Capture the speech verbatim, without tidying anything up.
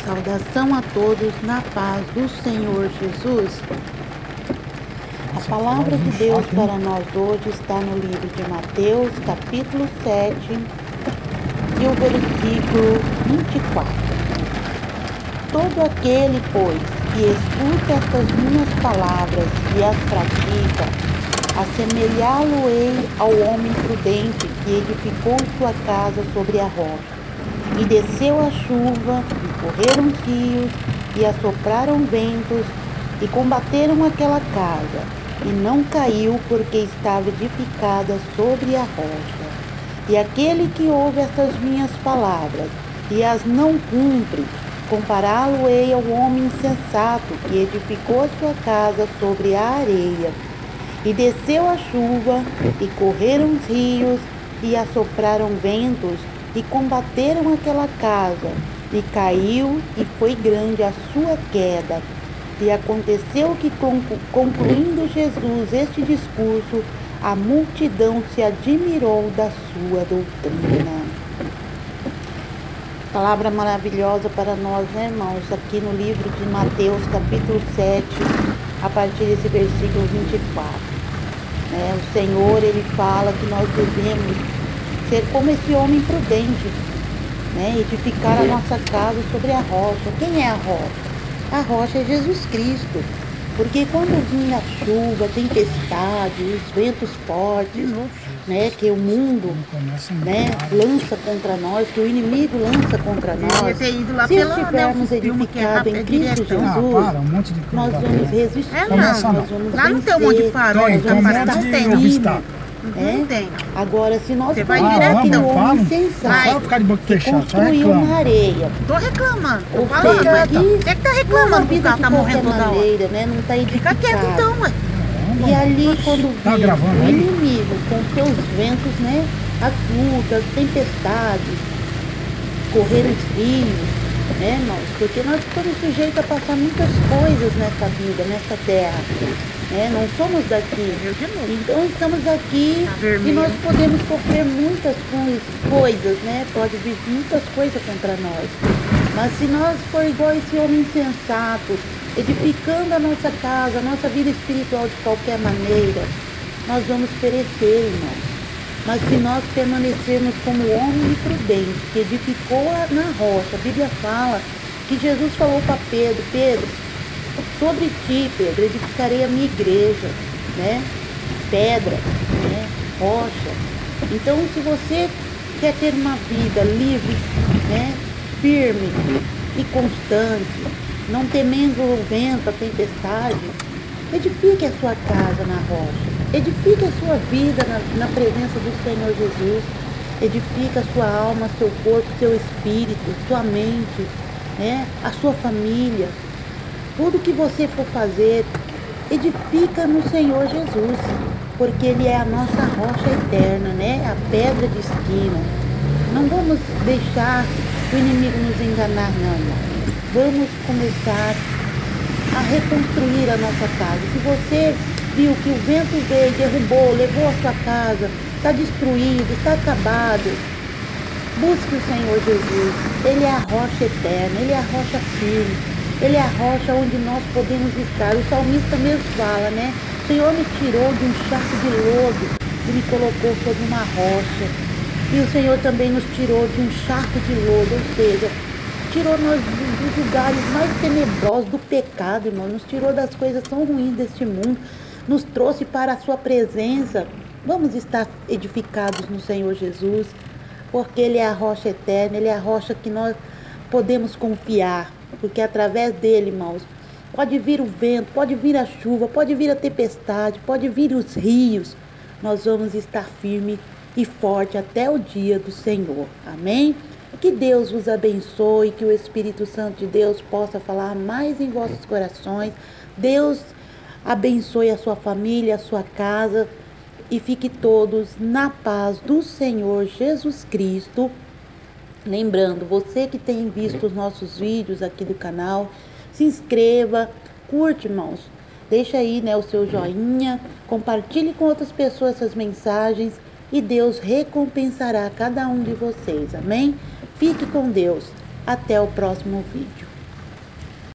Saudação a todos na paz do Senhor Jesus. A palavra de Deus para nós hoje está no livro de Mateus, capítulo sete, e o versículo vinte e quatro. Todo aquele, pois, que escuta estas minhas palavras e as pratica, assemelhá-lo-ei ao homem prudente que edificou sua casa sobre a rocha. E desceu a chuva, e correram os rios, e assopraram ventos, e combateram aquela casa, e não caiu, porque estava edificada sobre a rocha. E aquele que ouve estas minhas palavras, e as não cumpre, compará-lo-ei ao homem insensato, que edificou a sua casa sobre a areia. E desceu a chuva, e correram os rios, e assopraram ventos, e combateram aquela casa, e caiu, e foi grande a sua queda. E aconteceu que, concluindo Jesus este discurso, a multidão se admirou da sua doutrina. Palavra maravilhosa para nós, né, irmãos? Aqui no livro de Mateus, capítulo sete, a partir desse versículo vinte e quatro. Né? O Senhor, Ele fala que nós devemos ser como esse homem prudente, né? Edificar a nossa casa sobre a rocha. Quem é a rocha? A rocha é Jesus Cristo. Porque quando vem a chuva, a tempestade, os ventos fortes, né, que o mundo, né, lança contra nós, que o inimigo lança contra nós, se estivermos edificados em Cristo Jesus, nós vamos resistir, nós vamos vencer, lá não tem um monte de farol, nós vamos estar firmes. Não tem. Agora, se nós vai formos direto, um homem sensato, que construiu na areia, tô reclamando. ou Tô falando, seja, aqui, você que tá reclamando que o carro tá morrendo toda hora. maneira, né, não está edificado. Fica quieto então, ué. E ali, quando tá vir gravando o aí? inimigo com seus ventos, né, as lutas, tempestades, correr os rios, né, irmãos? Porque nós estamos sujeitos a passar muitas coisas nessa vida, nessa terra. Né? Não somos daqui, então estamos aqui e nós podemos sofrer muitas coisas, né? Pode vir muitas coisas contra nós, mas se nós for igual esse homem insensato, edificando a nossa casa, a nossa vida espiritual de qualquer maneira, nós vamos perecer, irmãos. Mas se nós permanecermos como o homem prudente que edificou na rocha, a Bíblia fala que Jesus falou para Pedro: Pedro, sobre ti, Pedro, edificarei a minha igreja, né? Pedra, né? Rocha. Então, se você quer ter uma vida livre, né? Firme e constante, não temendo o vento, a tempestade, edifique a sua casa na rocha. Edifique a sua vida na, na presença do Senhor Jesus. Edifique a sua alma, seu corpo, seu espírito, sua mente, né? A sua família. Tudo que você for fazer, edifica no Senhor Jesus, porque Ele é a nossa rocha eterna, né? A pedra de esquina. Não vamos deixar o inimigo nos enganar, não, irmão. Vamos começar a reconstruir a nossa casa. Se você viu que o vento veio, derrubou, levou a sua casa, está destruído, está acabado, busque o Senhor Jesus. Ele é a rocha eterna, Ele é a rocha firme. Ele é a rocha onde nós podemos estar. O salmista mesmo fala, né? O Senhor me tirou de um charco de lodo e me colocou sobre uma rocha. E o Senhor também nos tirou de um charco de lodo, ou seja, tirou nós dos lugares mais tenebrosos do pecado, irmão. Nos tirou das coisas tão ruins deste mundo. Nos trouxe para a sua presença. Vamos estar edificados no Senhor Jesus, porque Ele é a rocha eterna, Ele é a rocha que nós podemos confiar. Porque através dele, irmãos, pode vir o vento, pode vir a chuva, pode vir a tempestade, pode vir os rios. Nós vamos estar firme e forte até o dia do Senhor. Amém? Que Deus vos abençoe, que o Espírito Santo de Deus possa falar mais em vossos corações. Deus abençoe a sua família, a sua casa e fique todos na paz do Senhor Jesus Cristo. Lembrando, você que tem visto os nossos vídeos aqui do canal, se inscreva, curte, irmãos. Deixa aí, né, o seu joinha, compartilhe com outras pessoas essas mensagens e Deus recompensará cada um de vocês, amém? Fique com Deus. Até o próximo vídeo.